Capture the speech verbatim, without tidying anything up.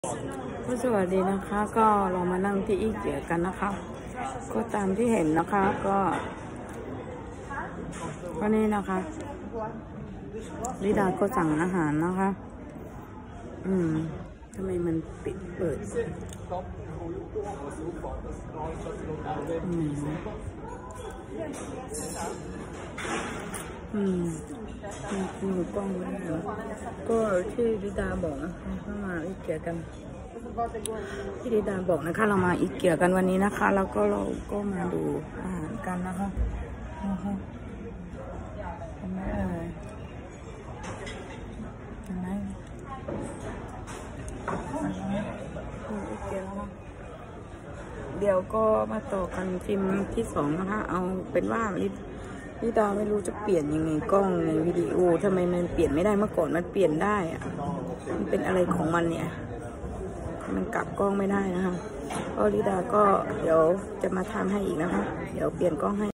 ก็สวัสดีนะคะก็เรามานั่งที่อีเกียกันนะคะก็ตามที่เห็นนะคะก็วันนี้นะคะลิดาก็สั่งอาหารนะคะอืมทำไมมันปิดเปิดอืมอืมมีกล้องด้วยนะก็ที่ลิดาบอกนะคะเข้ามาอีเกียกันที่ลิดาบอกนะคะเรามาอีเกียกันวันนี้นะคะแล้วก็เราก็มาดูอาหารกันนะคะนะคะเห็นไหมเอ่ยเห็นไหมอีเกียแล้วค่ะเดี๋ยวก็มาต่อกันฟิล์มที่สองนะคะเอาเป็นว่าลิลิดาไม่รู้จะเปลี่ยนยังไงกล้องในวิดีโอทำไมมันเปลี่ยนไม่ได้เมื่อก่อนมันเปลี่ยนได้อะมันเป็นอะไรของมันเนี่ยมันกลับกล้องไม่ได้นะคะก็ลิดาก็เดี๋ยวจะมาทำให้อีกนะคะเดี๋ยวเปลี่ยนกล้องให้